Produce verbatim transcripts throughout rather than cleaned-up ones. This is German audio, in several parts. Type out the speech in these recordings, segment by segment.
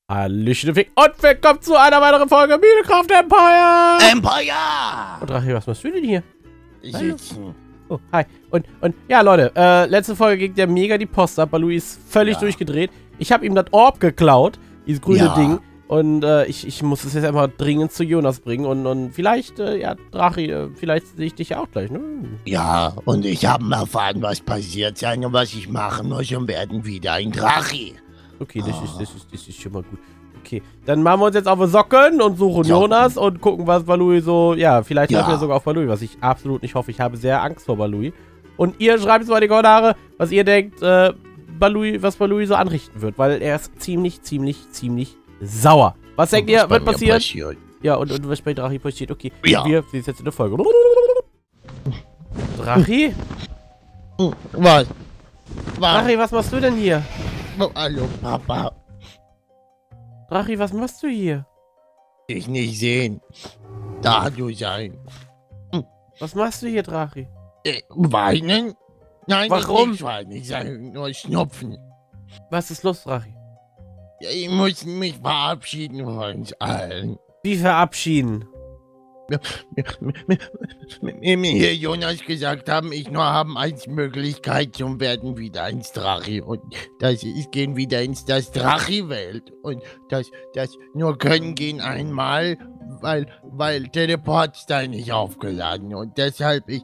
Hallöchen und willkommen zu einer weiteren Folge Minecraft Empire! Empire! Und Drache, was machst du denn hier? Sitzen. Oh, hi. Und, und, ja, Leute, äh, letzte Folge ging der mega die Post ab. Balui ist völlig Ja. durchgedreht. Ich habe ihm das Orb geklaut, dieses grüne Ja. Ding. Und, äh, ich, ich muss es jetzt einfach dringend zu Jonas bringen. Und, und vielleicht, äh, ja, Drache, äh, vielleicht sehe ich dich ja auch gleich, ne? Ja, und ich habe erfahren, was passiert sein und was ich machen muss und werden wieder ein Drache. Okay, das, ist, das, ist, das ist schon mal gut. Okay, dann machen wir uns jetzt auf die Socken und suchen Socken. Jonas und gucken, was Balui so... Ja, vielleicht Ja. treffen wir sogar auf Balui, was ich absolut nicht hoffe. Ich habe sehr Angst vor Balui. Und ihr schreibt es mal in die Kommentare, was ihr denkt, äh, Balui, was Balui so anrichten wird. Weil er ist ziemlich, ziemlich, ziemlich sauer. Was denkt Und was ihr, bei wird mir passieren? passiert? Ja, und, und was bei Drachi passiert. Okay, Ja. wir sehen es jetzt in der Folge. Drachi? Hm, Was? Was? Drachi, was machst du denn hier? Oh, hallo, Papa. Drachi, was machst du hier? Dich nicht sehen. Da du sein. Was machst du hier, Drachi? Äh, weinen? Nein, Warum? ich nicht weinen. Ich sage nur schnupfen. Was ist los, Drachi? Ja, ich muss mich verabschieden von uns allen. Wie verabschieden? Mir mir hier Jonas gesagt haben, ich nur haben als Möglichkeit zum werden wieder ins Drache. Und das ist gehen wieder ins das Drache-Welt. Und das, das nur können gehen einmal, weil, weil Teleportstein nicht aufgeladen. Und deshalb ich,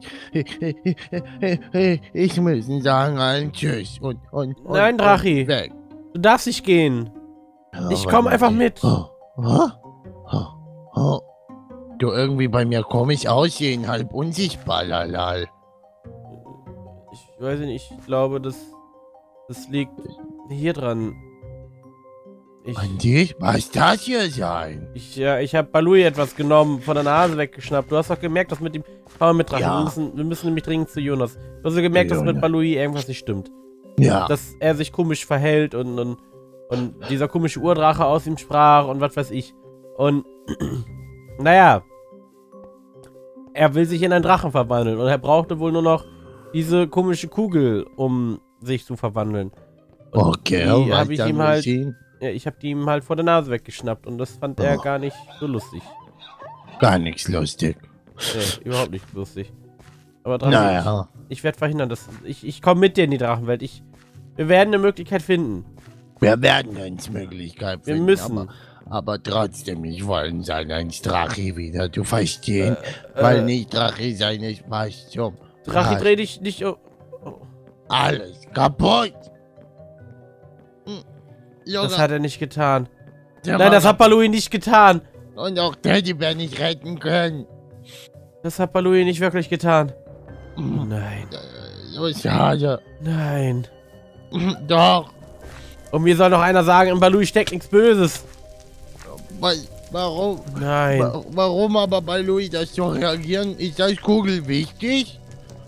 ich müssen sagen allen Tschüss. Und, und, und Nein, Drachi. und weg. Du darfst nicht gehen. Ich komm einfach mit. Oh, oh, oh, oh. Du irgendwie bei mir komisch aussehen, halb unsichtbar, lalal. Ich weiß nicht, ich glaube, das, das liegt hier dran. Ich, An dich? Was das hier sein? ich, ja, ich habe Balui etwas genommen, von der Nase weggeschnappt. Du hast doch gemerkt, dass mit ihm... Komm mal mit dran, Ja. wir, müssen, wir müssen nämlich dringend zu Jonas. Du hast ja gemerkt, dass mit Jonas. Balui irgendwas nicht stimmt. Ja. Dass er sich komisch verhält und, und, und dieser komische Urdrache aus ihm sprach und was weiß ich. Und, naja, er will sich in einen Drachen verwandeln und er brauchte wohl nur noch diese komische Kugel, um sich zu verwandeln. Und Okay, die was habe ich dann ihm halt, sehen? ja, ich habe die ihm halt vor der Nase weggeschnappt und das fand er Oh. gar nicht so lustig. Gar nichts lustig. Nee, überhaupt nicht lustig. Aber dran, Naja. ich, ich werde verhindern, dass ich, ich komme mit dir in die Drachenwelt. Ich, wir werden eine Möglichkeit finden. Wir werden uns Möglichkeit Wir finden, müssen. Aber, aber trotzdem, ich wollen sein als Drache wieder, du verstehen? Äh, Weil äh, nicht Drache sein ist was zum... Drache, Was? dreh dich nicht um. Oh, Alles kaputt. Hm. Junge, das hat er nicht getan. der Nein, war das hat Balui nicht getan. Und auch Teddybär nicht retten können. Das hat Balui nicht wirklich getan. Hm. Nein. Äh, So schade. Nein. Hm, Doch. Und mir soll noch einer sagen, in Balui steckt nichts Böses. Wa- Warum? Nein. Wa- Warum aber bei Louis das zu reagieren? Ist das Kugel wichtig?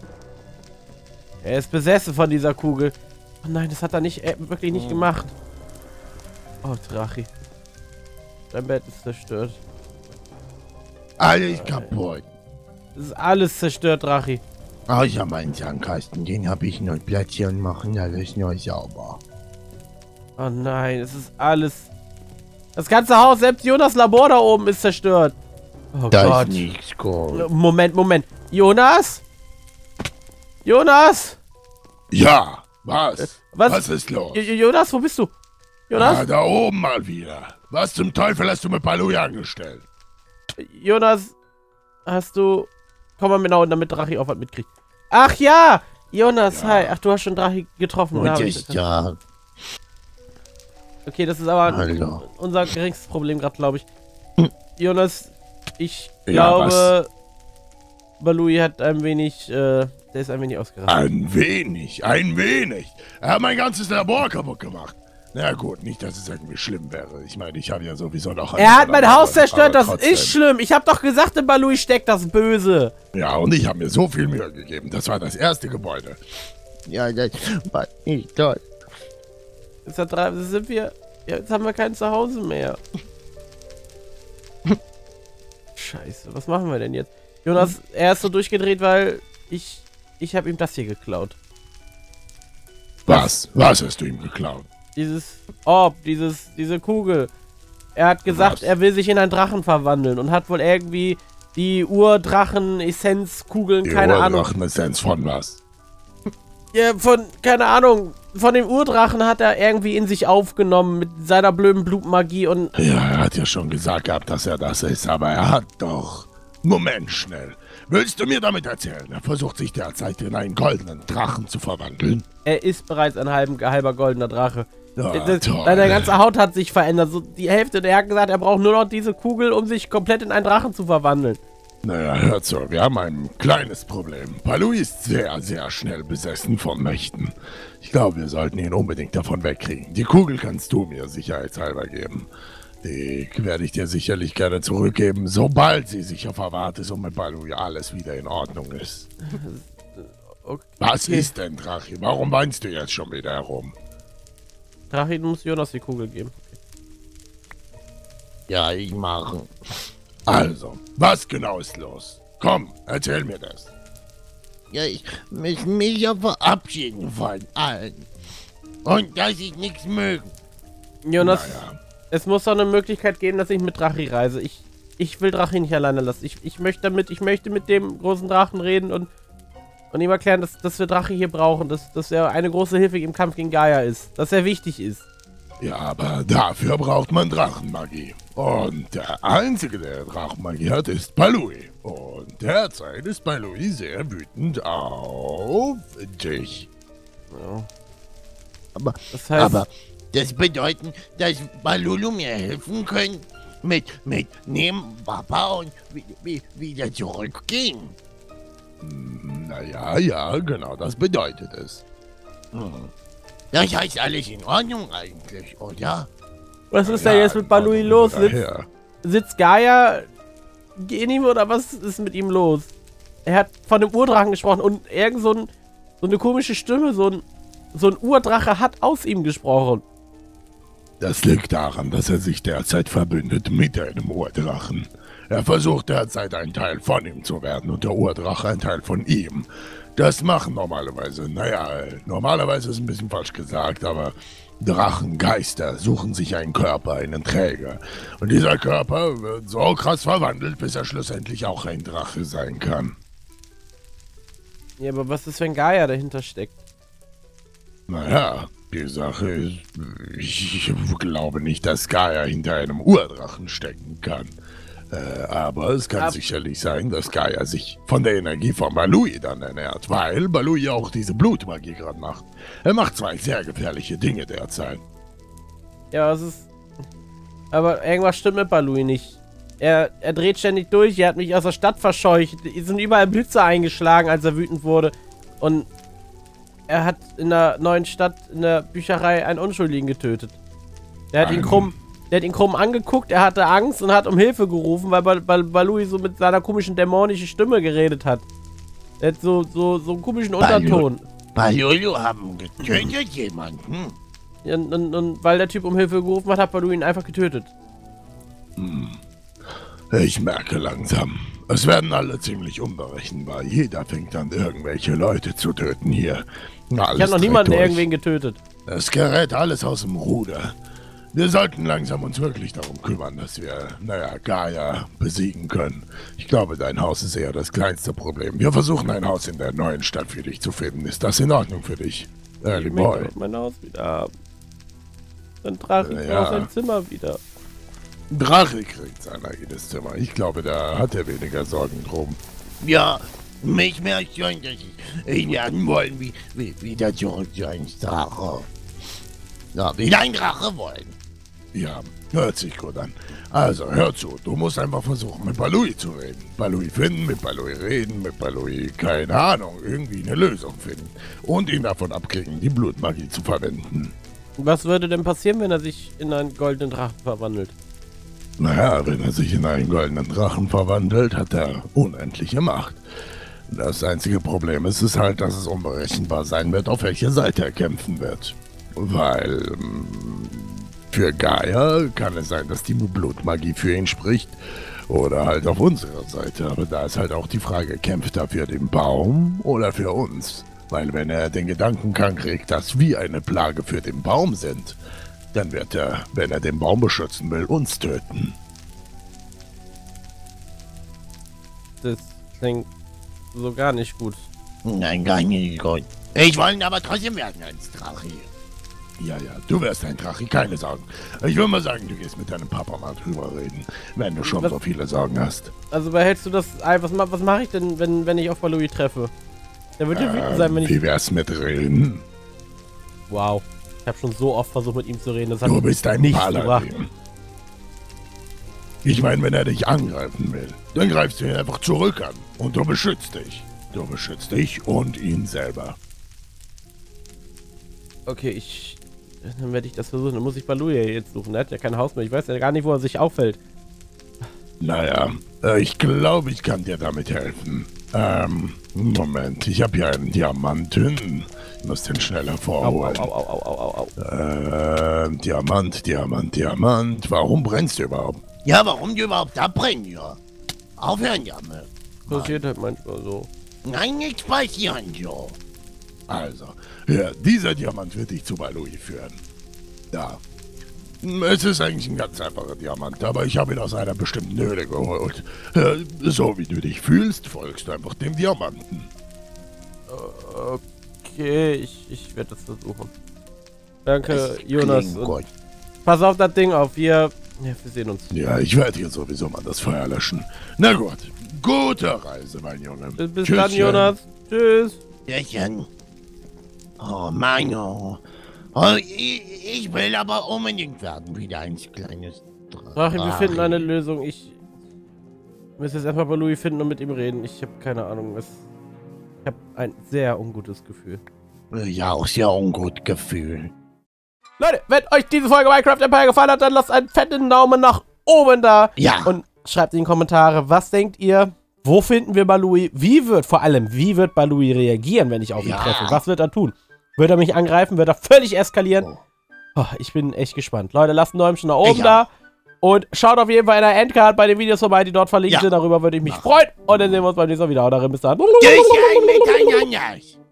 Er ist besessen von dieser Kugel. Oh nein, das hat er nicht, äh, wirklich nicht Oh. gemacht. Oh, Drachi. Dein Bett ist zerstört. Alles kaputt. Es ist alles zerstört, Drachi. Außer meinen Sandkasten, den habe ich neu platzieren und machen alles neu sauber. Oh nein, es ist alles... Das ganze Haus, selbst Jonas Labor da oben ist zerstört. Oh Da Gott. ist nichts gut. Moment, Moment. Jonas? Jonas? Ja, was? Was? Was ist los? Jo- Jo- Jonas, wo bist du? Jonas? Ah, da oben mal wieder. Was zum Teufel hast du mit Balui angestellt? Jonas, hast du... Komm mal mit nach unten, damit Drachi auch was mitkriegt. Ach ja! Jonas, Ja. hi. Ach, du hast schon Drachi getroffen. Und Ja, hab ich, ich- ja, Okay, das ist aber Hallo. unser geringstes Problem gerade, glaube ich. Jonas, ich Ja, glaube, Balui hat ein wenig, äh, der ist ein wenig ausgerastet. Ein wenig, ein wenig. Er hat mein ganzes Labor kaputt gemacht. Na gut, nicht, dass es irgendwie schlimm wäre. Ich meine, ich habe ja sowieso noch... Er hat mein andere Haus Labore, zerstört, aber das trotzdem. ist schlimm. Ich habe doch gesagt, in Balui steckt das Böse. Ja, und ich habe mir so viel Mühe gegeben. Das war das erste Gebäude. ja, das war nicht toll. Jetzt, hat drei, jetzt sind wir, ja, jetzt haben wir kein Zuhause mehr. Scheiße, was machen wir denn jetzt? Jonas, er ist so durchgedreht, weil ich, ich habe ihm das hier geklaut. Was? Was hast du ihm geklaut? Dieses Orb, dieses, diese Kugel. Er hat gesagt, Was? er will sich in einen Drachen verwandeln und hat wohl irgendwie die Urdrachen-Essenz-Kugeln, Die keine Ahnung. Urdrachen-Essenz von was? Ja, von, keine Ahnung, von dem Urdrachen hat er irgendwie in sich aufgenommen mit seiner blöden Blutmagie und... Ja, er hat ja schon gesagt gehabt, dass er das ist, aber er hat doch... Moment, schnell. Willst du mir damit erzählen? Er versucht sich derzeit in einen goldenen Drachen zu verwandeln. Er ist bereits ein halben, halber goldener Drache. Ja, Das, toll. seine ganze Haut hat sich verändert. So die Hälfte. Er hat gesagt, er braucht nur noch diese Kugel, um sich komplett in einen Drachen zu verwandeln. Naja, hört zu, wir haben ein kleines Problem. Baloo ist sehr, sehr schnell besessen von Mächten. Ich glaube, wir sollten ihn unbedingt davon wegkriegen. Die Kugel kannst du mir sicherheitshalber geben. Die werde ich dir sicherlich gerne zurückgeben, sobald sie sicher verwahrt ist und mit Baloo alles wieder in Ordnung ist. Okay. Was ist denn, Drachi? Warum weinst du jetzt schon wieder herum? Drache, du musst Jonas die Kugel geben. Ja, ich mache. Also, was genau ist los? Komm, erzähl mir das. Ja, ich muss mich ja verabschieden von allen. Und dass ich nichts mögen. Jonas, Naja. es muss doch eine Möglichkeit geben, dass ich mit Drachi reise. Ich, ich will Drachi nicht alleine lassen. Ich, ich möchte damit, ich möchte mit dem großen Drachen reden und, und ihm erklären, dass, dass wir Drachi hier brauchen, dass, dass er eine große Hilfe im Kampf gegen Gaia ist, dass er wichtig ist. Ja, aber dafür braucht man Drachenmagie. Und der Einzige, der Drachenmagie hat, ist Baloo. Und derzeit ist Baloo sehr wütend auf dich. Ja. Aber, Das heißt, aber das bedeutet, dass Balulu mir helfen können, mit, mit nehmen Papa und wie, wie, wieder zurückgehen. Naja, ja, genau, das bedeutet es. Hm. Das heißt alles in Ordnung eigentlich, oder? was ist Ja, denn jetzt mit Balui Baloo los? Sitzt, daher. sitzt Gaia in ihm oder was ist mit ihm los? Er hat von dem Urdrachen gesprochen und irgend so, ein, so eine komische Stimme, so ein, so ein Urdrache hat aus ihm gesprochen. Das liegt daran, dass er sich derzeit verbündet mit einem Urdrachen. Er versucht derzeit ein Teil von ihm zu werden und der Urdrache ein Teil von ihm. Das machen normalerweise, naja, normalerweise ist ein bisschen falsch gesagt, aber Drachengeister suchen sich einen Körper, einen Träger. Und dieser Körper wird so krass verwandelt, bis er schlussendlich auch ein Drache sein kann. Ja, aber was ist, wenn Gaia dahinter steckt? Naja, die Sache ist, ich glaube nicht, dass Gaia hinter einem Urdrachen stecken kann. Äh, aber es kann Ab sicherlich sein, dass Gaia sich von der Energie von Balui dann ernährt, weil Balui auch diese Blutmagie gerade macht. Er macht zwei sehr gefährliche Dinge derzeit. Ja, es ist... Aber irgendwas stimmt mit Balui nicht. Er, er dreht ständig durch, er hat mich aus der Stadt verscheucht. Es sind überall Blitze eingeschlagen, als er wütend wurde. Und er hat in der neuen Stadt, in der Bücherei, einen Unschuldigen getötet. Der hat ihn Ein- krumm... Der hat ihn krumm angeguckt, er hatte Angst und hat um Hilfe gerufen, weil Bal Bal Balui so mit seiner komischen dämonischen Stimme geredet hat. Er hat so, so, so einen komischen Unterton. Balulu haben getötet jemanden. Und, und, und weil der Typ um Hilfe gerufen hat, hat Balui ihn einfach getötet. Ich merke langsam, es werden alle ziemlich unberechenbar. Jeder fängt an, irgendwelche Leute zu töten hier. Na, Ich habe noch niemanden irgendwen getötet. Es gerät alles aus dem Ruder. Wir sollten langsam uns wirklich darum kümmern, dass wir, naja, Gaia besiegen können. Ich glaube, dein Haus ist eher das kleinste Problem. Wir versuchen ein Haus in der neuen Stadt für dich zu finden. Ist das in Ordnung für dich, Early Ich Boy? möchte mein Haus wieder haben. Dann trage ich Ja. auch sein Zimmer wieder. Drache kriegt sein eigenes Zimmer. Ich glaube, da hat er weniger Sorgen drum. Ja, mich merkt schon, dass ich lernen wollen, wie, wie wieder zurück zu einem Drache. Ja, wieder ein Drache wollen. Ja, hört sich gut an. Also, hör zu, du musst einfach versuchen, mit Balui zu reden. Balui finden, mit Balui reden, mit Balui, keine Ahnung, irgendwie eine Lösung finden. Und ihn davon abkriegen, die Blutmagie zu verwenden. Was würde denn passieren, wenn er sich in einen goldenen Drachen verwandelt? Naja, wenn er sich in einen goldenen Drachen verwandelt, hat er unendliche Macht. Das einzige Problem ist es halt, dass es unberechenbar sein wird, auf welche Seite er kämpfen wird. Weil ähm, für Gaia kann es sein, dass die Blutmagie für ihn spricht. Oder halt auf unserer Seite. Aber da ist halt auch die Frage, kämpft er für den Baum oder für uns? Weil wenn er den Gedanken kann kriegt, dass wir eine Plage für den Baum sind, dann wird er, wenn er den Baum beschützen will, uns töten. Das klingt so gar nicht gut. Nein, gar nicht gut. Ich wollte aber trotzdem werden als Drache. Ja, ja, du wärst ein Drache, keine Sorgen. Ich würde mal sagen, du gehst mit deinem Papa mal drüber reden, wenn du schon was, so viele Sorgen hast. Also behältst du das ein? Was, was mache ich denn, wenn, wenn ich auf Balui treffe? Der wird ja wütend sein, wenn ich... Wie wär's mit reden? Wow. Ich habe schon so oft versucht, mit ihm zu reden. Das hat Du bist ein nichts gebracht. Paladin. Ich meine, wenn er dich angreifen will, dann greifst du ihn einfach zurück an. Und du beschützt dich. Du beschützt dich und ihn selber. Okay, ich... Dann werde ich das versuchen. Dann muss ich Balui ja jetzt suchen. Er hat ja kein Haus mehr. Ich weiß ja gar nicht, wo er sich auffällt. Naja, äh, ich glaube, ich kann dir damit helfen. Ähm, Moment, ich habe hier einen Diamanten. Ich muss den schnell hervorholen. Au, au, au, au, au, au. Äh, Diamant, Diamant, Diamant. Warum brennst du überhaupt? Ja, warum du überhaupt abbrennen, ja? Aufhören, Jamme. Passiert halt manchmal so. Nein, nichts passieren, ja. Also, ja, dieser Diamant wird dich zu Balui führen. Da. Es ist eigentlich ein ganz einfacher Diamant, aber ich habe ihn aus einer bestimmten Höhle geholt. Äh, so wie du dich fühlst, folgst du einfach dem Diamanten. Okay, ich, ich werde das versuchen. Danke, Das Jonas. klingt Und gut. pass auf das Ding auf. Wir, ja, wir sehen uns. Ja, ich werde hier sowieso mal das Feuer löschen. Na gut, gute Reise, mein Junge. Bis, bis Tschüsschen. dann, Jonas. Tschüss. Tschüsschen. Oh, Mann, oh. Oh, ich, ich will aber unbedingt werden, wieder ein kleines Drache, wir finden eine Lösung. Ich muss jetzt erstmal Balui finden und mit ihm reden. Ich habe keine Ahnung. Es, ich habe ein sehr ungutes Gefühl. Ja, auch sehr ungut Gefühl. Leute, wenn euch diese Folge Minecraft Empire gefallen hat, dann lasst einen fetten Daumen nach oben da. Ja. Und schreibt in die Kommentare, was denkt ihr? Wo finden wir Balui? Wie wird, vor allem, wie wird Balui reagieren, wenn ich auf ihn Ja. treffe? Was wird er tun? Wird er mich angreifen? Wird er völlig eskalieren? Oh, ich bin echt gespannt. Leute, lasst ein Däumchen nach oben Ich da. Und schaut auf jeden Fall in der Endcard bei den Videos vorbei, die dort verlinkt Ja. sind. Darüber würde ich mich Mach. freuen. Und dann sehen wir uns beim nächsten Mal wieder. Haut rein, bis dann. Tschüsschen miteinander.